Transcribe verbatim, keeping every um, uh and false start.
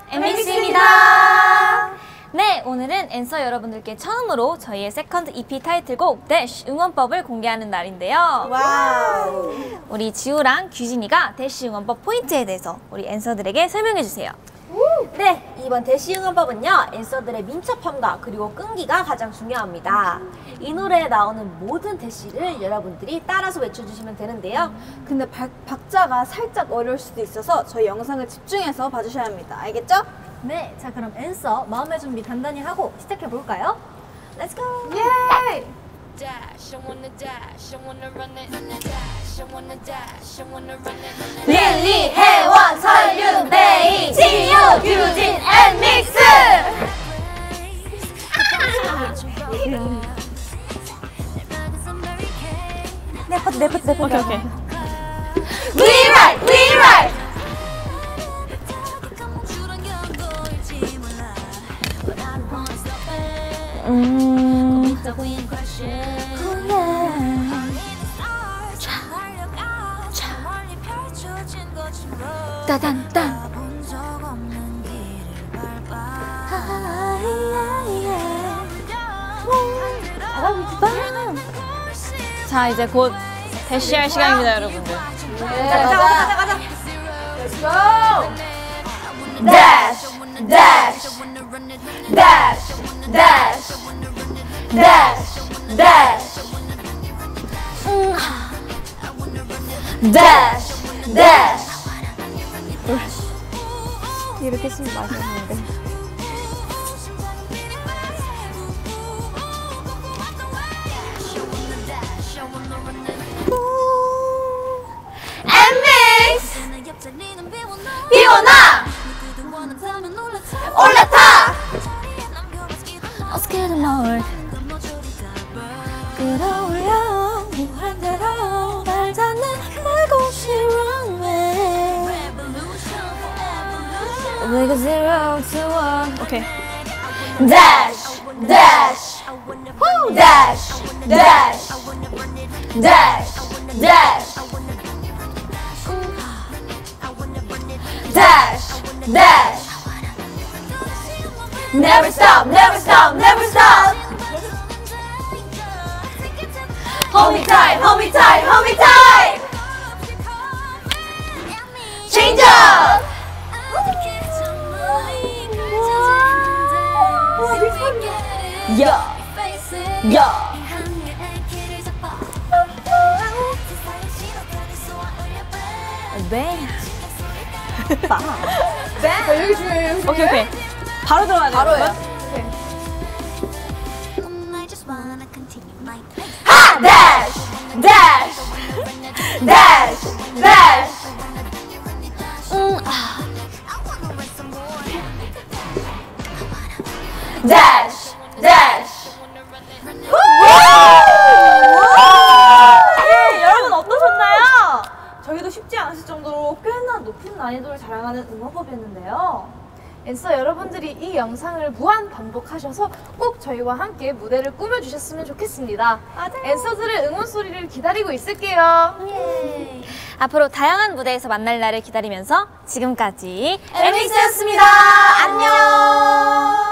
엠믹스입니다. 네, 오늘은 앤서 여러분들께 처음으로 저희의 세컨드 이피 타이틀곡 대쉬 응원법을 공개하는 날인데요. 와우. 우리 지우랑 규진이가 대쉬 응원법 포인트에 대해서 우리 앤서들에게 설명해주세요. 네, 이번 대쉬 응원법은요, 앤서들의 민첩함과 그리고 끈기가 가장 중요합니다. 이 노래에 나오는 모든 대쉬를 여러분들이 따라서 외쳐주시면 되는데요. 근데 박, 박자가 살짝 어려울 수도 있어서 저희 영상을 집중해서 봐주셔야 합니다. 알겠죠? 네, 자 그럼 앤서 마음의 준비 단단히 하고 시작해 볼까요? Let's go! 예! dash, I wanna dash, I wanna run it, dash, I wanna dash, I wanna run it. 릴리, 혜원, 설윤, 베이, 지유, 규진, 엠믹스! 내 파트, 내 파트, 내 파트. 오케이, 오케이. We right, we right! 음... 따단딴. 자, 이제 곧 대쉬할 시간입니다, 여러분들. 가자, 가자, 가자! Let's go! Dash, dash, dash, dash, dash, dash, dash, dash. 이렇게 쓰면 맛있는데. 엠믹스! 비오나! 올라타! 어떻게든 널 끌어올려 무한대로 날 닿는 그곳이 runway We go zero to one. 오케이. Dash, dash, woo, dash, dash, dash, dash, dash, dash. Never stop, never stop, never stop. Hold me tight, hold me tight, hold me tight. Change up. Yeah, yeah. 네. 여기 중요해요. 오케이, 오케이. 바로 들어가야 돼요. 바로요. Ha! Dash, dash, dash, dash. Dash, dash. 예, 여러분 어떠셨나요? 저희도 쉽지 않았을 정도로 꽤나 높은 난이도를 자랑하는 응원법이었는데요. 앤서 여러분들이 이 영상을 무한 반복하셔서 꼭 저희와 함께 무대를 꾸며주셨으면 좋겠습니다. 앤서들의 응원 소리를 기다리고 있을게요. 앞으로 다양한 무대에서 만날 날을 기다리면서 지금까지 엠믹스였습니다. 안녕.